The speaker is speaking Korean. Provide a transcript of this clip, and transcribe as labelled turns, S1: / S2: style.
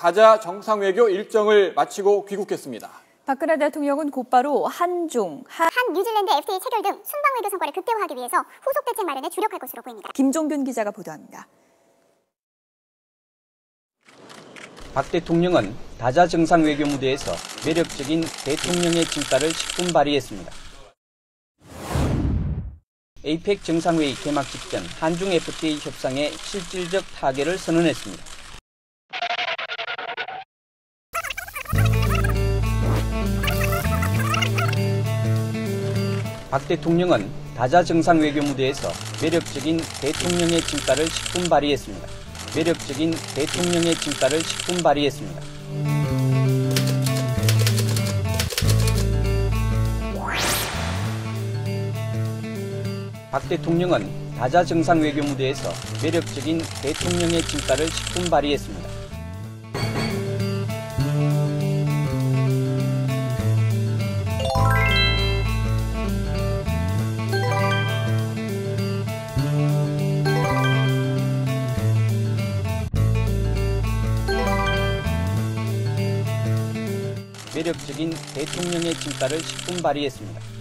S1: 다자 정상외교 일정을 마치고 귀국했습니다.
S2: 박근혜 대통령은 곧바로 한중, 한
S3: 뉴질랜드 FTA 체결 등 순방 외교 성과를 극대화하기 위해서 후속 대책 마련에 주력할 것으로 보입니다.
S2: 김종균 기자가 보도합니다.
S4: 박 대통령은 다자 정상외교 무대에서 매력적인 대통령의 진가를 10분 발휘했습니다. APEC 정상회의 개막 직전 한중 FTA 협상의 실질적 타결을 선언했습니다. 박 대통령은 다자 정상외교 무대에서 매력적인 대통령의 진가를 10분 발휘했습니다. 매력적인 대통령의 진가를 10분 발휘했습니다. 박 대통령은 다자 정상외교 무대에서 매력적인 대통령의 진가를 10분 발휘했습니다. 매력적인 대통령의 진가를 10분 발휘했습니다.